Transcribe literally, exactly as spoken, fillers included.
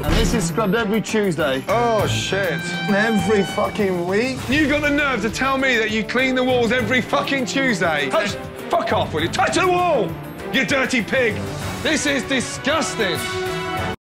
And this is scrubbed every Tuesday. Oh, shit. Every fucking week. You got the nerve to tell me that you clean the walls every fucking Tuesday? Touch... Fuck off, will you? Touch the wall, you dirty pig. This is disgusting.